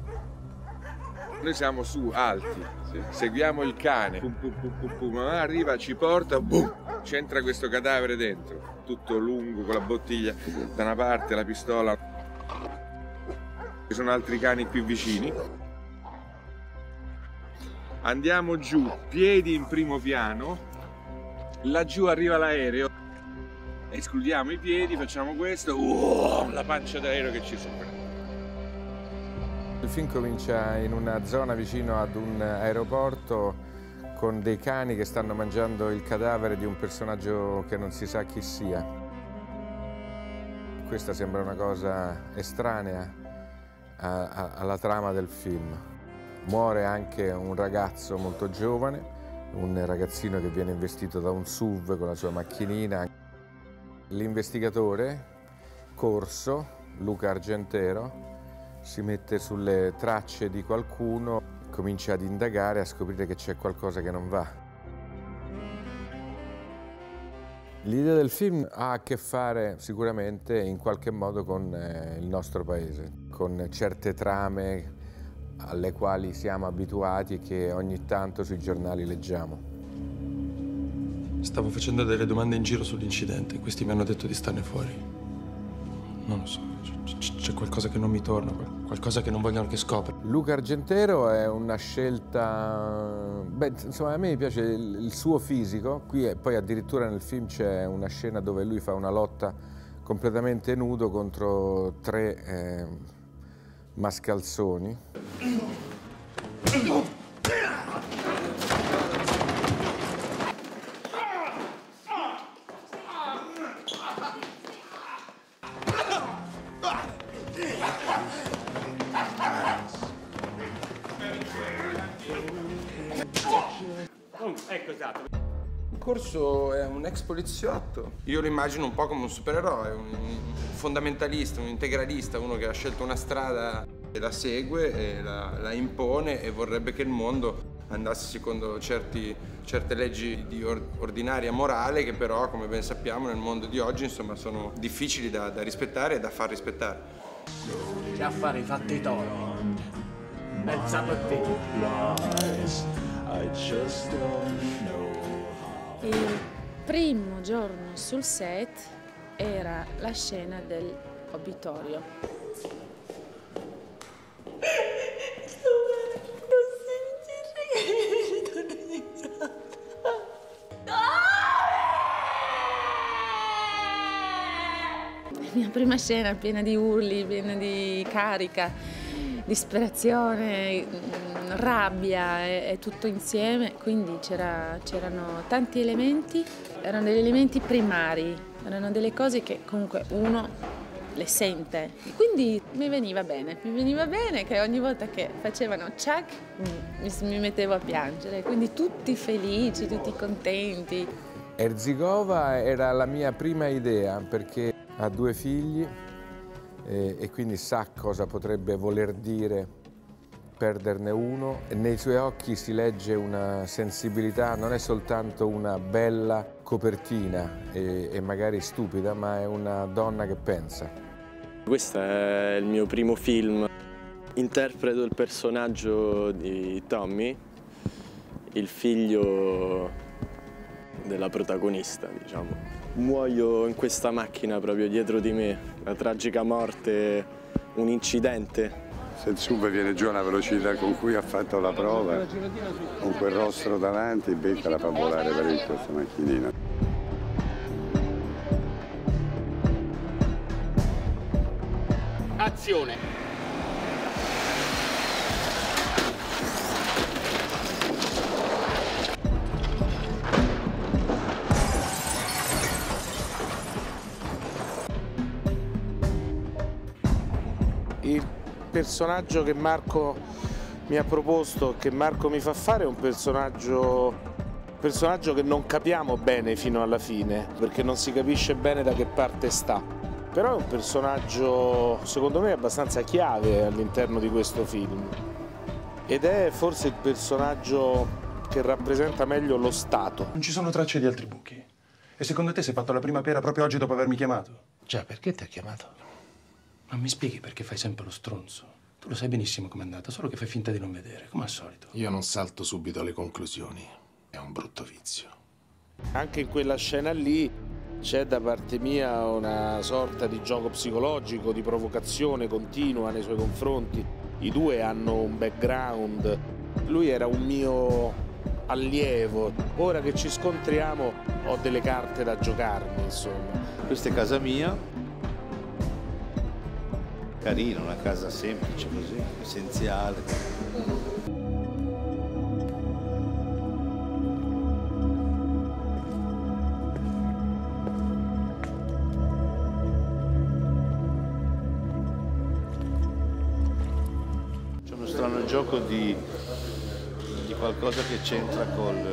Noi siamo su, alti, sì. Seguiamo il cane, pum, pum, pum, pum, pum, arriva, ci porta, boom, c'entra questo cadavere dentro, tutto lungo, con la bottiglia da una parte, la pistola. Ci sono altri cani qui vicini. Andiamo giù, piedi in primo piano, laggiù arriva l'aereo, escludiamo i piedi, facciamo questo, la pancia d'aereo che ci supera. Il film comincia in una zona vicino ad un aeroporto con dei cani che stanno mangiando il cadavere di un personaggio che non si sa chi sia. Questa sembra una cosa estranea alla trama del film. Muore anche un ragazzo molto giovane, un ragazzino che viene investito da un SUV con la sua macchinina. L'investigatore, Corso, Luca Argentero, si mette sulle tracce di qualcuno, comincia ad indagare, a scoprire che c'è qualcosa che non va. L'idea del film ha a che fare sicuramente in qualche modo con il nostro paese, con certe trame alle quali siamo abituati e che ogni tanto sui giornali leggiamo. Stavo facendo delle domande in giro sull'incidente, questi mi hanno detto di starne fuori. Non lo so, c'è qualcosa che non mi torna, qualcosa che non vogliono che scopra. Luca Argentero è una scelta... Beh, insomma, a me piace il suo fisico. Qui poi addirittura nel film c'è una scena dove lui fa una lotta completamente nudo contro 3 mascalzoni. Ecco, esatto. Corso è un ex poliziotto. Io lo immagino un po' come un supereroe, un fondamentalista, un integralista, uno che ha scelto una strada e la segue e la impone e vorrebbe che il mondo andasse secondo certe leggi di ordinaria morale che però, come ben sappiamo, nel mondo di oggi insomma sono difficili da rispettare e da far rispettare. Che affari fatti toro. Pensato a te. Il primo giorno sul set era la scena dell'obitorio. La mia prima scena piena di urli, piena di carica, disperazione, rabbia e tutto insieme, quindi c'erano tanti elementi, erano degli elementi primari, erano delle cose che comunque uno le sente. Quindi mi veniva bene che ogni volta che facevano ciak mi mettevo a piangere, quindi tutti felici, tutti contenti. Erzigova era la mia prima idea perché ha 2 figli e quindi sa cosa potrebbe voler dire perderne uno. Nei suoi occhi si legge una sensibilità, non è soltanto una bella copertina e magari stupida, ma è una donna che pensa. Questo è il mio primo film. Interpreto il personaggio di Tommy, il figlio della protagonista, diciamo. Muoio in questa macchina proprio dietro di me, la tragica morte, un incidente. Se il SUV viene giù alla velocità con cui ha fatto la prova, con quel rostro davanti, becca la fa volare parecchio questa macchinina. Azione. Il personaggio che Marco mi ha proposto, che Marco mi fa fare, è un personaggio che non capiamo bene fino alla fine, perché non si capisce bene da che parte sta. Però è un personaggio, secondo me, abbastanza chiave all'interno di questo film. Ed è forse il personaggio che rappresenta meglio lo Stato. Non ci sono tracce di altri buchi. E secondo te si è fatto la prima pera proprio oggi dopo avermi chiamato? Già, perché ti ha chiamato? Ma mi spieghi perché fai sempre lo stronzo? Tu lo sai benissimo com'è andata, solo che fai finta di non vedere, come al solito. Io non salto subito alle conclusioni. È un brutto vizio. Anche in quella scena lì c'è da parte mia una sorta di gioco psicologico, di provocazione continua nei suoi confronti. I due hanno un background. Lui era un mio allievo. Ora che ci scontriamo ho delle carte da giocarmi, insomma. Questa è casa mia. Carina, una casa semplice così, essenziale. Strano gioco di qualcosa che c'entra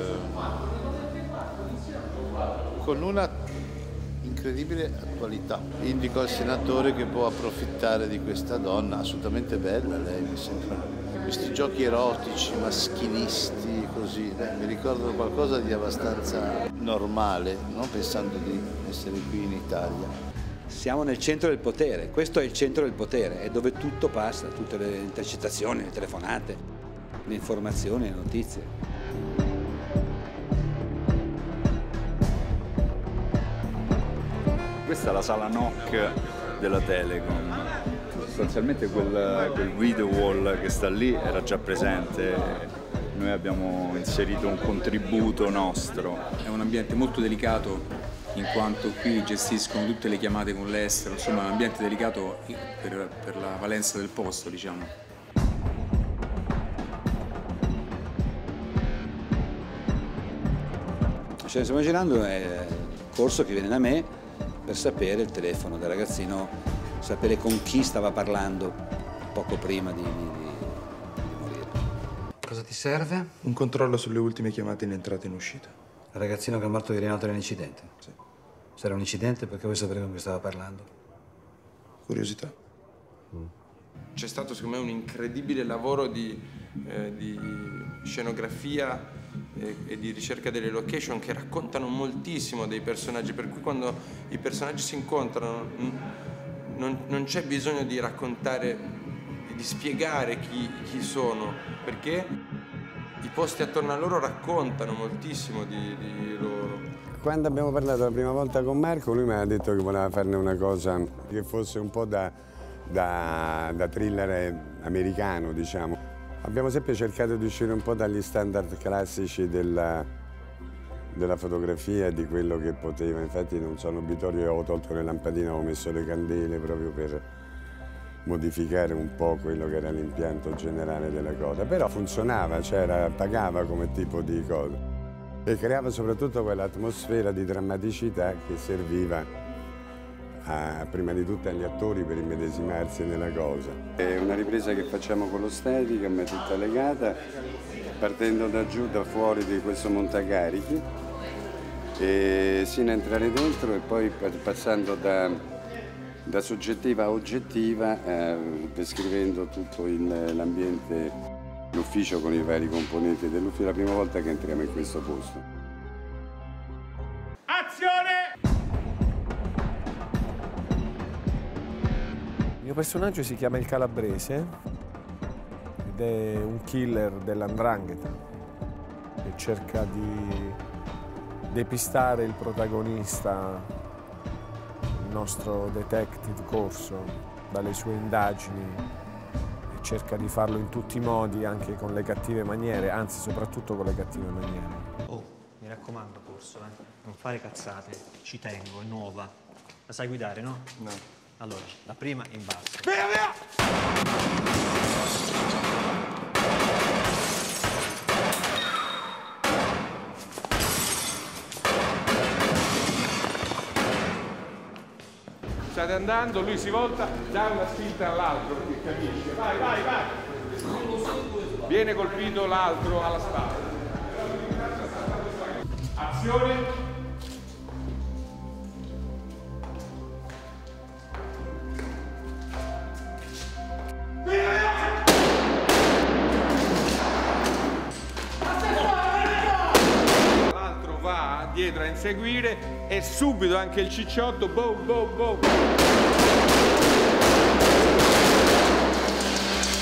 con una incredibile attualità. Indico al senatore che può approfittare di questa donna, assolutamente bella lei, mi sembra. Questi giochi erotici, maschilisti, così, mi ricordano qualcosa di abbastanza normale, non pensando di essere qui in Italia. Siamo nel centro del potere, questo è il centro del potere, è dove tutto passa, tutte le intercettazioni, le telefonate, le informazioni, le notizie. Questa è la sala NOC della Telecom. Sostanzialmente quel video wall che sta lì era già presente, noi abbiamo inserito un contributo nostro. È un ambiente molto delicato, in quanto qui gestiscono tutte le chiamate con l'estero, insomma è un ambiente delicato per la valenza del posto, diciamo. Ce ne stiamo girando, è il corso che viene da me per sapere il telefono del ragazzino, sapere con chi stava parlando poco prima di morire. Cosa ti serve? Un controllo sulle ultime chiamate in entrata e in uscita. Il ragazzino che è morto ieri notte era un incidente? Sì. Se era un incidente, perché vuoi sapere con chi stava parlando? Curiosità. C'è stato secondo me un incredibile lavoro di scenografia e di ricerca delle location che raccontano moltissimo dei personaggi, per cui quando i personaggi si incontrano non c'è bisogno di raccontare, di spiegare chi sono, perché i posti attorno a loro raccontano moltissimo di loro. Quando abbiamo parlato la prima volta con Marco, lui mi ha detto che voleva farne una cosa che fosse un po' da thriller americano, diciamo. Abbiamo sempre cercato di uscire un po' dagli standard classici della fotografia e di quello che poteva. Infatti non sono obitorio, avevo tolto le lampadine, avevo messo le candele proprio per modificare un po' quello che era l'impianto generale della cosa. Però funzionava, pagava come tipo di cosa. E creava soprattutto quell'atmosfera di drammaticità che serviva prima di tutto agli attori per immedesimarsi nella cosa. È una ripresa che facciamo con lo Steadicam, è tutta legata, partendo da giù, da fuori di questo montacarichi, e sino a entrare dentro e poi passando da soggettiva a oggettiva, descrivendo tutto l'ambiente, l'ufficio con i vari componenti dell'ufficio, la prima volta che entriamo in questo posto. Azione! Il mio personaggio si chiama il Calabrese ed è un killer dell''ndrangheta che cerca di depistare il protagonista, il nostro detective Corso, dalle sue indagini. Cerca di farlo in tutti i modi, anche con le cattive maniere, anzi soprattutto con le cattive maniere. Oh, mi raccomando Corso, non fare cazzate, ci tengo, è nuova. La sai guidare, no? No. Allora, la prima in basso. Via, via! State andando, lui si volta, dà una spinta all'altro perché capisce. Vai, vai, vai! Viene colpito l'altro alla spalla. Azione! L'altro va dietro a inseguire e subito anche il cicciotto, boom, boom, boom.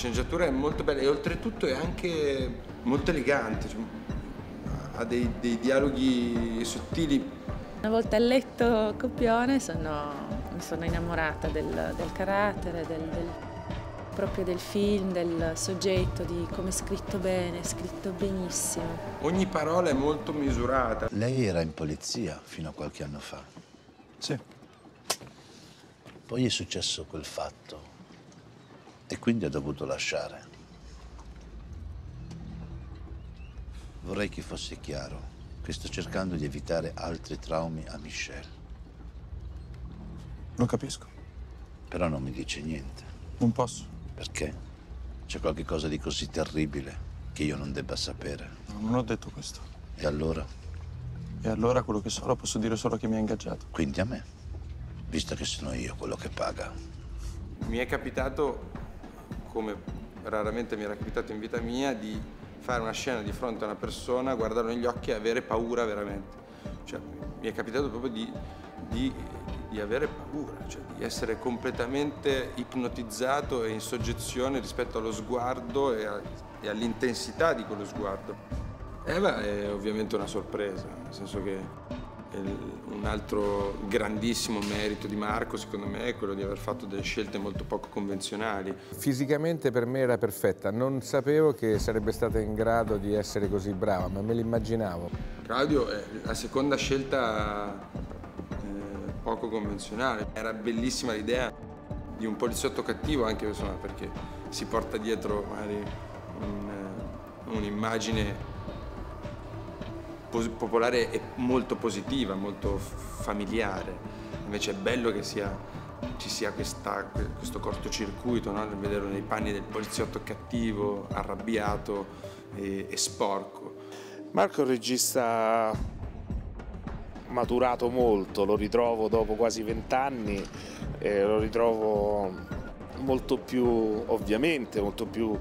sceneggiatura è molto bella e oltretutto è anche molto elegante, cioè, ha dei dialoghi sottili. Una volta letto Copione mi sono innamorata del carattere, proprio del film, del soggetto, di come è scritto bene, è scritto benissimo. Ogni parola è molto misurata. Lei era in polizia fino a qualche anno fa. Sì. Poi è successo quel fatto e quindi ha dovuto lasciare. Vorrei che fosse chiaro che sto cercando di evitare altri traumi a Michelle. Lo capisco. Però non mi dice niente. Non posso. Perché? C'è qualche cosa di così terribile che io non debba sapere. No, non ho detto questo. E allora? E allora quello che so lo posso dire solo a chi mi ha ingaggiato. Quindi a me, visto che sono io quello che paga. Mi è capitato, come raramente mi era capitato in vita mia, di fare una scena di fronte a una persona, guardarlo negli occhi e avere paura veramente. Cioè, mi è capitato proprio di avere paura, cioè di essere completamente ipnotizzato e in soggezione rispetto allo sguardo e all'intensità di quello sguardo. Eva è ovviamente una sorpresa, nel senso che un altro grandissimo merito di Marco, secondo me, è quello di aver fatto delle scelte molto poco convenzionali. Fisicamente per me era perfetta, non sapevo che sarebbe stata in grado di essere così brava, ma me l'immaginavo. Claudio è la seconda scelta poco convenzionale. Era bellissima l'idea di un poliziotto cattivo, anche insomma, perché si porta dietro magari un'immagine popolare e molto positiva, molto familiare. Invece è bello che ci sia questo cortocircuito, no? Nel vederlo nei panni del poliziotto cattivo, arrabbiato e sporco. Marco è un regista maturato molto, lo ritrovo dopo quasi 20 anni, lo ritrovo molto più, ovviamente, molto più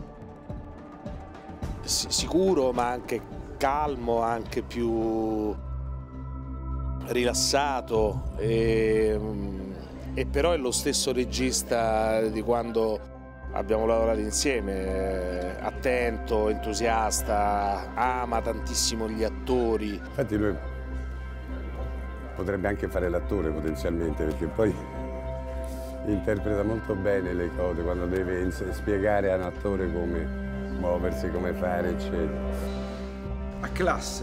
sicuro, ma anche calmo, anche più rilassato, e però è lo stesso regista di quando abbiamo lavorato insieme, attento, entusiasta, ama tantissimo gli attori. Infatti lui potrebbe anche fare l'attore potenzialmente, perché poi interpreta molto bene le cose quando deve spiegare a un attore come muoversi, come fare, eccetera. Ha classe,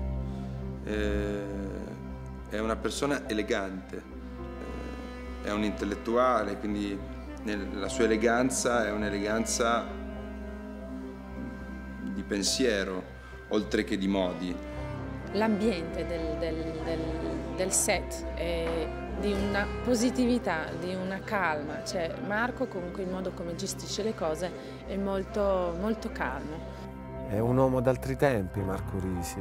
è una persona elegante, è un intellettuale, quindi la sua eleganza è un'eleganza di pensiero, oltre che di modi. L'ambiente del set è di una positività, di una calma, cioè Marco comunque il modo come gestisce le cose è molto, molto calmo. È un uomo d'altri tempi, Marco Risi.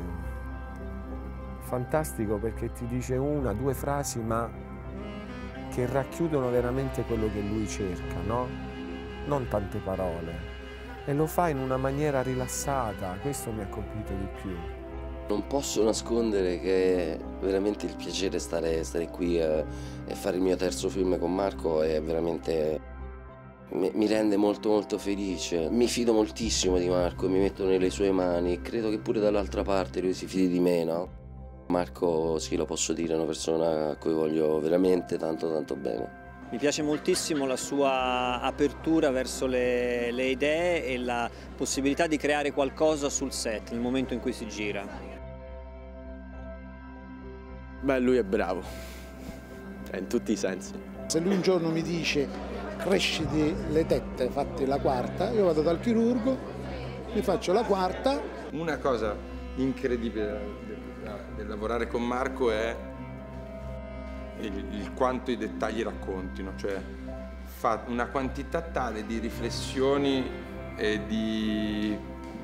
Fantastico perché ti dice una, due frasi, ma che racchiudono veramente quello che lui cerca, no? Non tante parole. E lo fa in una maniera rilassata, questo mi ha colpito di più. Non posso nascondere che è veramente il piacere stare qui e fare il mio terzo film con Marco è veramente... mi rende molto molto felice. Mi fido moltissimo di Marco, mi metto nelle sue mani e credo che pure dall'altra parte lui si fidi di me, no? Marco, sì, lo posso dire, è una persona a cui voglio veramente tanto tanto bene. Mi piace moltissimo la sua apertura verso le idee e la possibilità di creare qualcosa sul set nel momento in cui si gira. Beh, lui è bravo, in tutti i sensi. Se lui un giorno mi dice cresciti le tette, fatti la quarta, io vado dal chirurgo, mi faccio la quarta. Una cosa incredibile del lavorare con Marco è il quanto i dettagli raccontino, cioè fa una quantità tale di riflessioni e di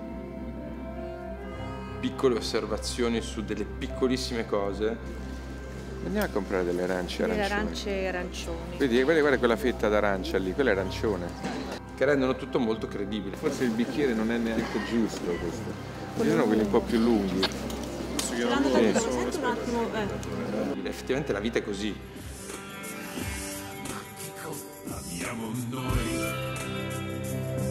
piccole osservazioni su delle piccolissime cose. Andiamo a comprare delle arance arancioni. Delle arance arancioni. Vedi, guarda quella fetta d'arancia lì, quella è arancione. Che rendono tutto molto credibile. Forse il bicchiere non è neanche giusto questo. Ci sono quelli un po' più lunghi. Sì. un attimo. Effettivamente la vita è così. Abbiamo noi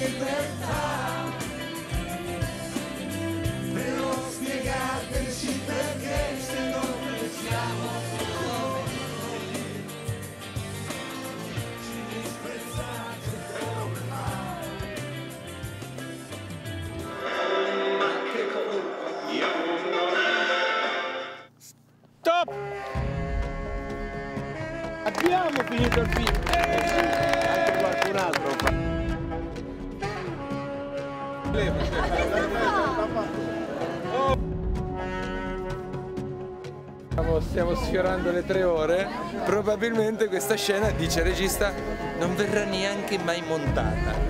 libertà, però spiegateci perché se non ne siamo ci disprezzate come mai. Che colpa io non Stop! Abbiamo finito il film! Anche qualcun altro. Stiamo sfiorando le 3 ore, probabilmente questa scena, dice il regista, non verrà neanche mai montata.